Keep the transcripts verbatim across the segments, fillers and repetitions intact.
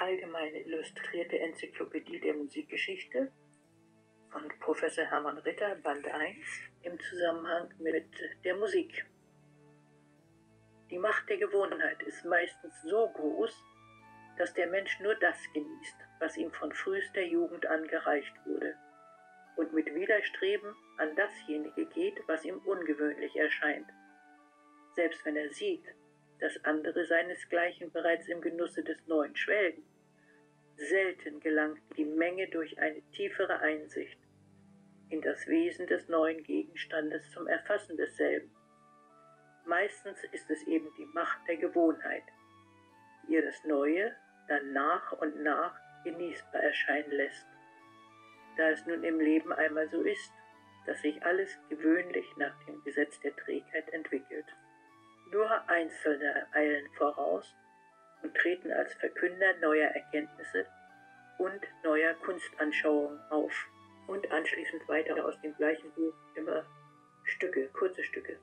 Allgemeine Illustrierte Enzyklopädie der Musikgeschichte von Professor Hermann Ritter, Band eins, im Zusammenhang mit der Musik. Die Macht der Gewohnheit ist meistens so groß, dass der Mensch nur das genießt, was ihm von frühester Jugend an gereicht wurde, und mit Widerstreben an dasjenige geht, was ihm ungewöhnlich erscheint. Selbst wenn er sieht, dass andere seinesgleichen bereits im Genusse des Neuen schwelgen, selten gelangt die Menge durch eine tiefere Einsicht in das Wesen des neuen Gegenstandes zum Erfassen desselben. Meistens ist es eben die Macht der Gewohnheit, die ihr das Neue dann nach und nach genießbar erscheinen lässt. Da es nun im Leben einmal so ist, dass sich alles gewöhnlich nach dem Gesetz der Trägheit entwickelt. Nur Einzelne eilen voraus und treten als Verkünder neuer Erkenntnisse und neuer Kunstanschauungen auf und anschließend weiter aus dem gleichen Buch immer Stücke, kurze Stücke.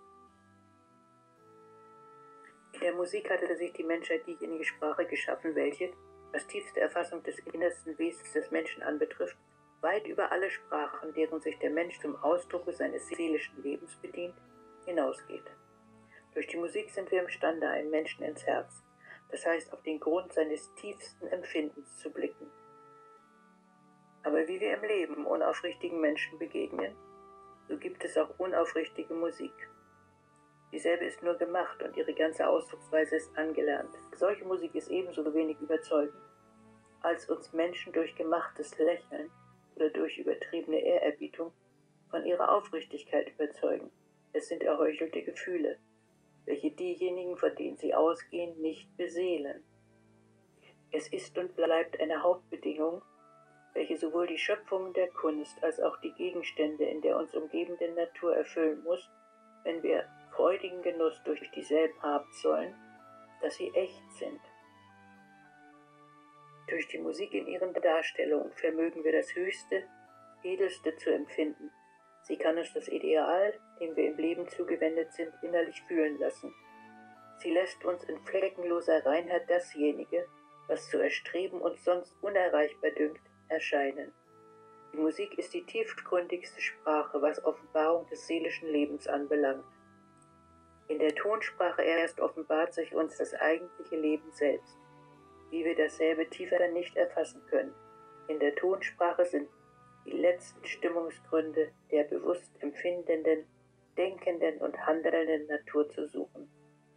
In der Musik hatte sich die Menschheit diejenige Sprache geschaffen, welche, was tiefste Erfassung des innersten Wesens des Menschen anbetrifft, weit über alle Sprachen, deren sich der Mensch zum Ausdrucke seines seelischen Lebens bedient, hinausgeht. Durch die Musik sind wir imstande, einem Menschen ins Herz, das heißt auf den Grund seines tiefsten Empfindens zu blicken. Aber wie wir im Leben unaufrichtigen Menschen begegnen, so gibt es auch unaufrichtige Musik. Dieselbe ist nur gemacht und ihre ganze Ausdrucksweise ist angelernt. Solche Musik ist ebenso wenig überzeugend, als uns Menschen durch gemachtes Lächeln oder durch übertriebene Ehrerbietung von ihrer Aufrichtigkeit überzeugen. Es sind erheuchelte Gefühle, welche diejenigen, von denen sie ausgehen, nicht beseelen. Es ist und bleibt eine Hauptbedingung, welche sowohl die Schöpfungen der Kunst als auch die Gegenstände in der uns umgebenden Natur erfüllen muss, wenn wir freudigen Genuss durch dieselben haben sollen, dass sie echt sind. Durch die Musik in ihren Darstellungen vermögen wir das Höchste, Edelste zu empfinden. Sie kann uns das Ideal, dem wir im Leben zugewendet sind, innerlich fühlen lassen. Sie lässt uns in fleckenloser Reinheit dasjenige, was zu erstreben uns sonst unerreichbar dünkt, erscheinen. Die Musik ist die tiefgründigste Sprache, was Offenbarung des seelischen Lebens anbelangt. In der Tonsprache erst offenbart sich uns das eigentliche Leben selbst, wie wir dasselbe tiefer nicht erfassen können. In der Tonsprache sind die letzten Stimmungsgründe der bewusst empfindenden, denkenden und handelnden Natur zu suchen.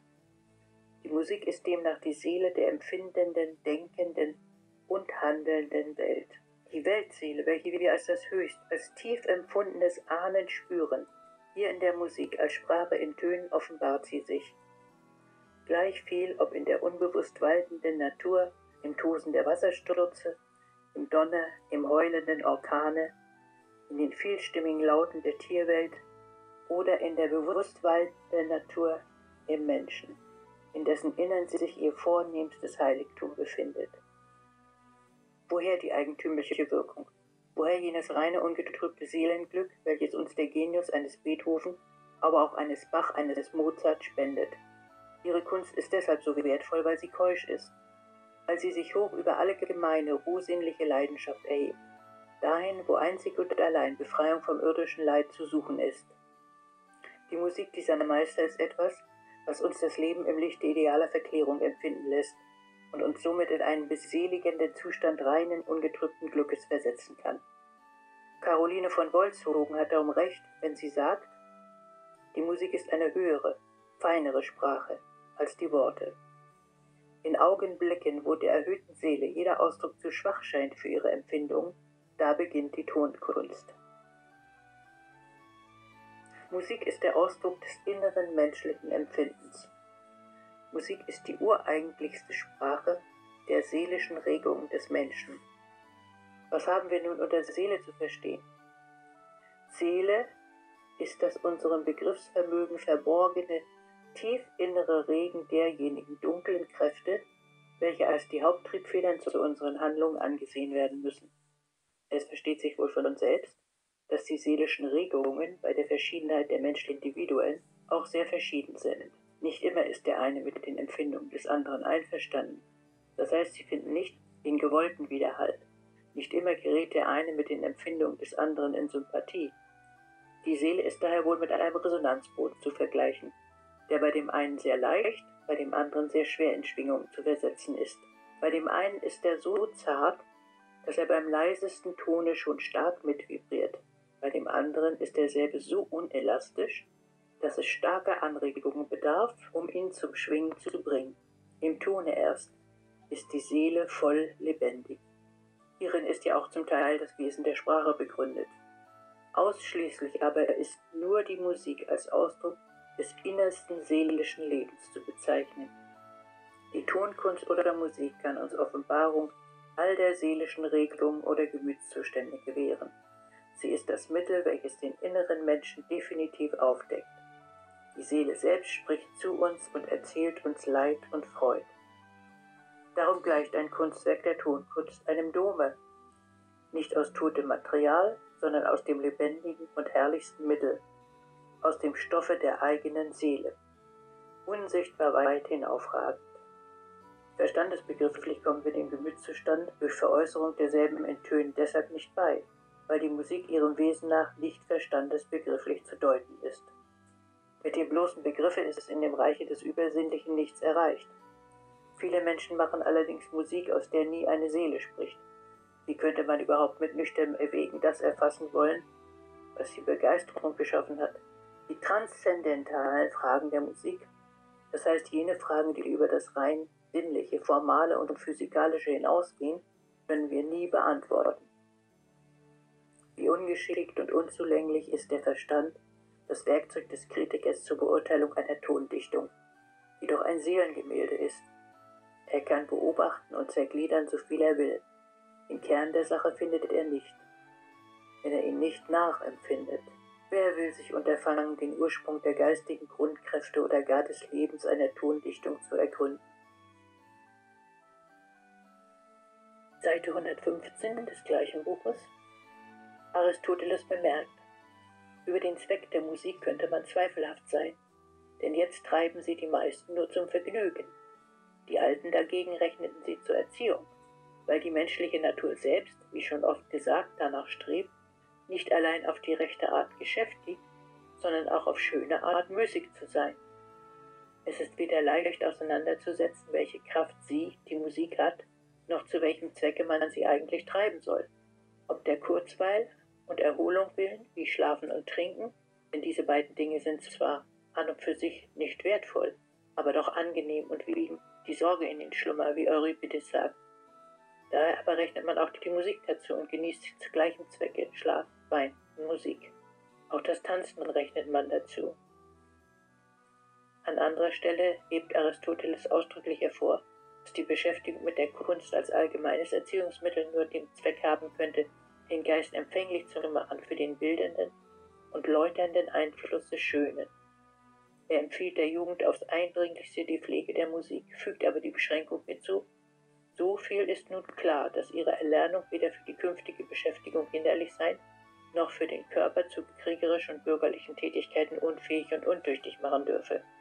Die Musik ist demnach die Seele der empfindenden, denkenden und handelnden Welt. Die Weltseele, welche wir als das Höchst, als tief empfundenes Ahnen spüren, hier in der Musik als Sprache in Tönen offenbart sie sich. Gleich viel, ob in der unbewusst waltenden Natur, im Tosen der Wasserstürze, im Donner, im heulenden Orkane, in den vielstimmigen Lauten der Tierwelt oder in der bewusst waltenden Natur im Menschen, in dessen Innern sich ihr vornehmstes Heiligtum befindet. Woher die eigentümliche Wirkung? Woher jenes reine, ungetrübte Seelenglück, welches uns der Genius eines Beethoven, aber auch eines Bach, eines Mozart spendet? Ihre Kunst ist deshalb so wertvoll, weil sie keusch ist, weil sie sich hoch über alle gemeine, rohsinnliche Leidenschaft erhebt, dahin, wo einzig und allein Befreiung vom irdischen Leid zu suchen ist. Die Musik dieser Meister ist etwas, was uns das Leben im Lichte idealer Verklärung empfinden lässt und uns somit in einen beseligenden Zustand reinen, ungetrübten Glückes versetzen kann. Caroline von Wolzhogen hat darum recht, wenn sie sagt, die Musik ist eine höhere, feinere Sprache als die Worte. In Augenblicken, wo der erhöhten Seele jeder Ausdruck zu schwach scheint für ihre Empfindungen, da beginnt die Tonkunst. Musik ist der Ausdruck des inneren menschlichen Empfindens. Musik ist die ureigentlichste Sprache der seelischen Regungen des Menschen. Was haben wir nun unter Seele zu verstehen? Seele ist das unserem Begriffsvermögen verborgene, tief innere Regen derjenigen dunklen Kräfte, welche als die Haupttriebfedern zu unseren Handlungen angesehen werden müssen. Es versteht sich wohl von uns selbst, dass die seelischen Regungen bei der Verschiedenheit der menschlichen Individuen auch sehr verschieden sind. Nicht immer ist der eine mit den Empfindungen des anderen einverstanden. Das heißt, sie finden nicht den gewollten Widerhall. Nicht immer gerät der eine mit den Empfindungen des anderen in Sympathie. Die Seele ist daher wohl mit einem Resonanzboden zu vergleichen, der bei dem einen sehr leicht, bei dem anderen sehr schwer in Schwingungen zu versetzen ist. Bei dem einen ist er so zart, dass er beim leisesten Tone schon stark mitvibriert. Bei dem anderen ist derselbe so unelastisch, dass es starker Anregungen bedarf, um ihn zum Schwingen zu bringen. Im Tone erst ist die Seele voll lebendig. Hierin ist ja auch zum Teil das Wesen der Sprache begründet. Ausschließlich aber ist nur die Musik als Ausdruck des innersten seelischen Lebens zu bezeichnen. Die Tonkunst oder Musik kann uns Offenbarung all der seelischen Regelungen oder Gemütszustände gewähren. Sie ist das Mittel, welches den inneren Menschen definitiv aufdeckt. Die Seele selbst spricht zu uns und erzählt uns Leid und Freud. Darum gleicht ein Kunstwerk der Tonkunst einem Dome, nicht aus totem Material, sondern aus dem lebendigen und herrlichsten Mittel, aus dem Stoffe der eigenen Seele, unsichtbar weit hinaufragend. Verstandesbegrifflich kommen wir dem Gemütszustand durch Veräußerung derselben in Tönen deshalb nicht bei, weil die Musik ihrem Wesen nach nicht verstandesbegrifflich zu deuten ist. Mit dem bloßen Begriffe ist es in dem Reiche des Übersinnlichen nichts erreicht. Viele Menschen machen allerdings Musik, aus der nie eine Seele spricht. Wie könnte man überhaupt mit nüchternem Erwägen das erfassen wollen, was die Begeisterung geschaffen hat? Die transzendentalen Fragen der Musik, das heißt jene Fragen, die über das rein sinnliche, formale und physikalische hinausgehen, können wir nie beantworten. Wie ungeschickt und unzulänglich ist der Verstand, das Werkzeug des Kritikers zur Beurteilung einer Tondichtung, die doch ein Seelengemälde ist. Er kann beobachten und zergliedern, so viel er will. Den Kern der Sache findet er nicht, wenn er ihn nicht nachempfindet. Wer will sich unterfangen, den Ursprung der geistigen Grundkräfte oder gar des Lebens einer Tondichtung zu ergründen? Seite hundertfünfzehn des gleichen Buches. Aristoteles bemerkt: Über den Zweck der Musik könnte man zweifelhaft sein, denn jetzt treiben sie die meisten nur zum Vergnügen. Die Alten dagegen rechneten sie zur Erziehung, weil die menschliche Natur selbst, wie schon oft gesagt, danach strebt, nicht allein auf die rechte Art geschäftig, sondern auch auf schöne Art müßig zu sein. Es ist weder leicht auseinanderzusetzen, welche Kraft sie, die Musik, hat, noch zu welchem Zwecke man sie eigentlich treiben soll. Ob der Kurzweil und Erholung willen, wie Schlafen und Trinken, denn diese beiden Dinge sind zwar an und für sich nicht wertvoll, aber doch angenehm und wiegen die Sorge in den Schlummer, wie Euripides sagt. Daher aber rechnet man auch die Musik dazu und genießt sie zu gleichem Zwecke, Schlaf, Wein und Musik. Auch das Tanzen rechnet man dazu. An anderer Stelle hebt Aristoteles ausdrücklich hervor, dass die Beschäftigung mit der Kunst als allgemeines Erziehungsmittel nur den Zweck haben könnte, den Geist empfänglich zu machen für den bildenden und läuternden Einfluss des Schönen. Er empfiehlt der Jugend aufs Eindringlichste die Pflege der Musik, fügt aber die Beschränkung hinzu: So viel ist nun klar, dass ihre Erlernung weder für die künftige Beschäftigung hinderlich sein, noch für den Körper zu kriegerischen und bürgerlichen Tätigkeiten unfähig und untüchtig machen dürfe.